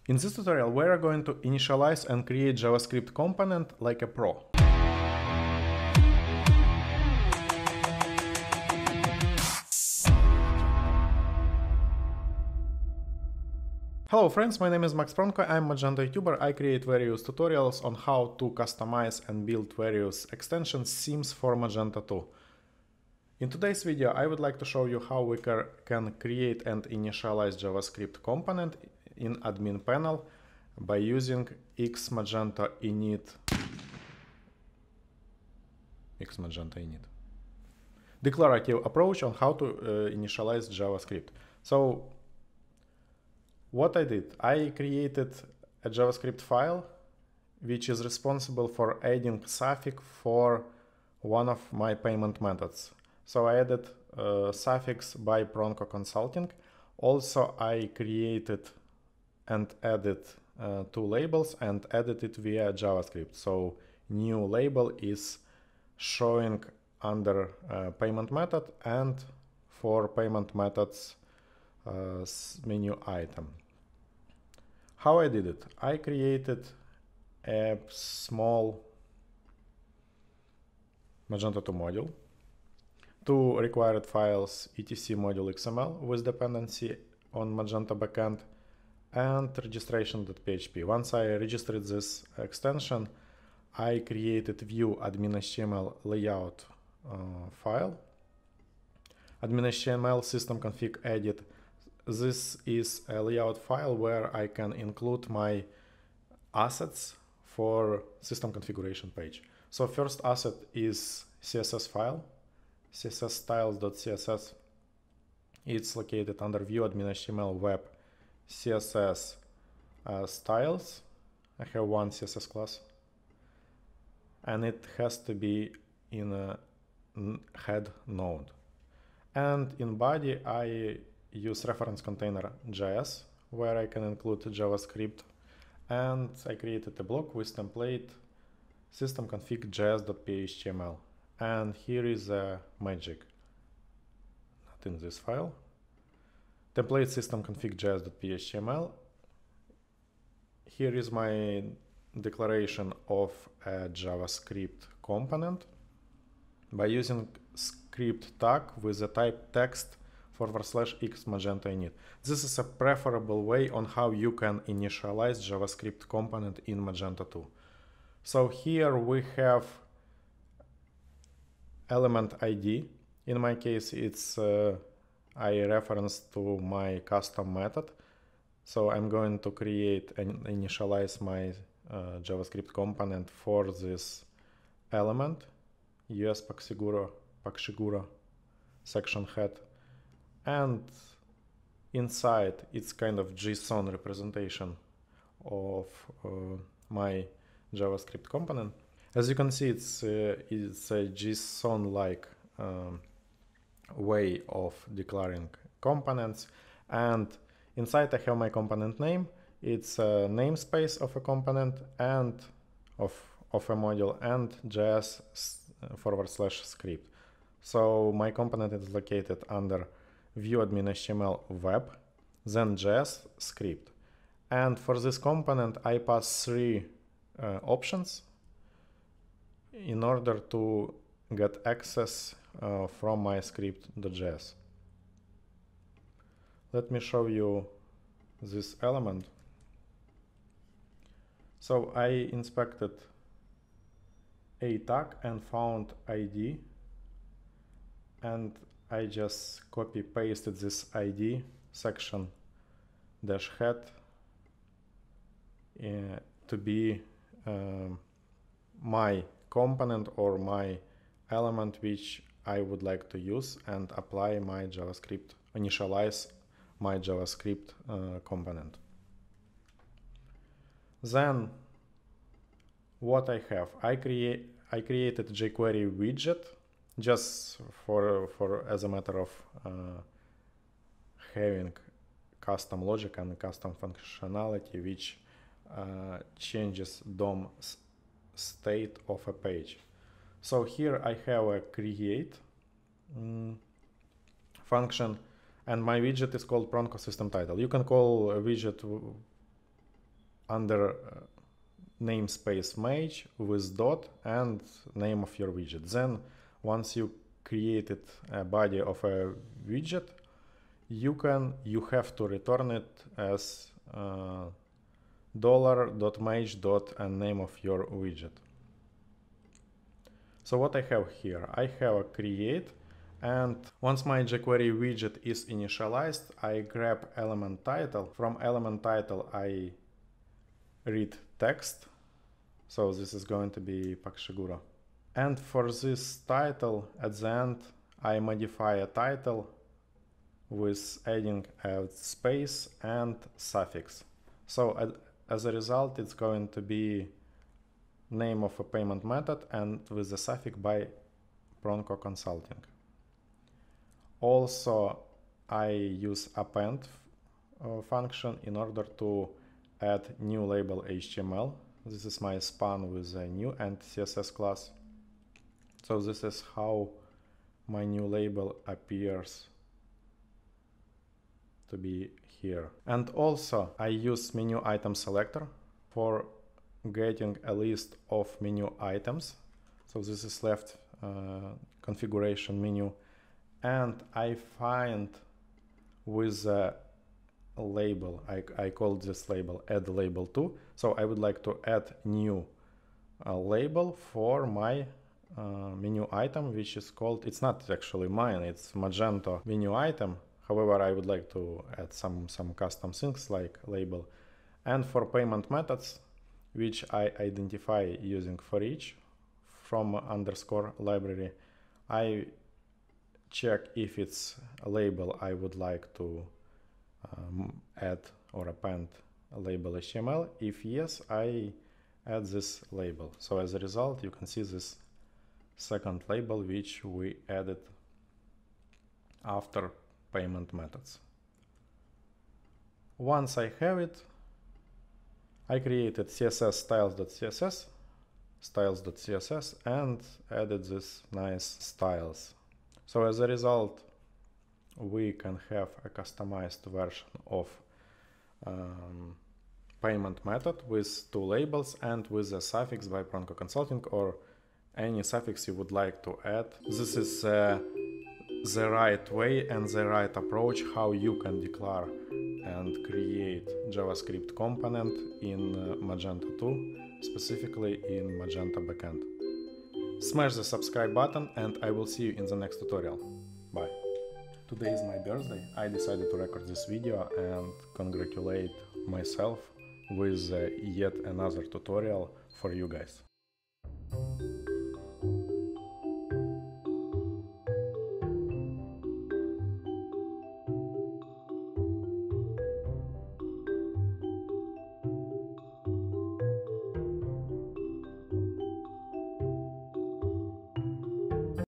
In this tutorial, we are going to initialize and create JavaScript component like a pro. Hello friends, my name is Max Pronko, I'm Magento YouTuber. I create various tutorials on how to customize and build various extensions themes for Magento 2. In today's video, I would like to show you how we can create and initialize JavaScript component in admin panel by using Xmagento init declarative approach on how to initialize JavaScript. So what I did, I created a JavaScript file which is responsible for adding suffix for one of my payment methods. So I added suffix by Pronko Consulting. Also, I created and added two labels and added it via JavaScript. So new label is showing under payment method and for payment methods menu item. How I did it? I created a small Magento 2 module, two required files, etc module XML with dependency on Magento backend, and registration.php. Once I registered this extension, I created view admin.html layout file, admin.html system config edit. This is a layout file where I can include my assets for system configuration page. So first asset is CSS file, cssstyles.css. It's located under view admin.html web CSS styles. I have one CSS class and it has to be in a head node. And in body I use reference container JS where I can include JavaScript, and I created a block with template system config js.phml. And here is a magic, not in this file. Template system config js.phml. Here is my declaration of a JavaScript component by using script tag with the type text /Xmagento init. This is a preferable way on how you can initialize JavaScript component in Magento 2. So here we have element ID. In my case, it's I reference to my custom method. So I'm going to create and initialize my JavaScript component for this element, US PagSeguro section head. And inside it's kind of JSON representation of my JavaScript component. As you can see, it's a JSON-like way of declaring components. And inside I have my component name. It's a namespace of a component and of a module and JS /script. So my component is located under view admin.html web, then JS script. And for this component, I pass three options in order to get access from my script.js. Let me show you this element. So I inspected a tag and found ID, and I just copy pasted this ID section dash head to be my component or my element which I would like to use and apply my JavaScript, initialize my JavaScript component. Then what I have, I created jQuery widget just for as a matter of having custom logic and custom functionality which changes DOM state of a page. So here I have a create function and my widget is called Pronko system title. You can call a widget under namespace mage with dot and name of your widget. Then once you created a body of a widget, you have to return it as $.mage. And name of your widget. So what I have here, I have a create, and once my jQuery widget is initialized, I grab element title. From element title, I read text. So this is going to be PakShiguro. And for this title, at the end, I modify a title with adding a space and suffix. So as a result, it's going to be name of a payment method and with the suffix by Pronko Consulting. Also, I use append function in order to add new label HTML. This is my span with a new and CSS class. So this is how my new label appears to be here. And also I use menu item selector for getting a list of menu items. So this is left configuration menu, and I find with a label, I call this label add label to. So I would like to add new label for my menu item, which is called, it's not actually mine, it's Magento menu item. However, I would like to add some custom things like label. And for payment methods, which I identify using for each from underscore library, I check if it's a label I would like to add or append a label HTML. If yes, I add this label. So as a result, you can see this second label which we added after payment methods. Once I have it, I created CSS styles.css and added this nice styles. So as a result, we can have a customized version of payment method with two labels and with a suffix by Pronko Consulting or any suffix you would like to add. This is the right way and the right approach how you can declare and create JavaScript component in Magento 2, specifically in Magento backend. Smash the subscribe button and I will see you in the next tutorial. Bye. Today is my birthday. I decided to record this video and congratulate myself with yet another tutorial for you guys.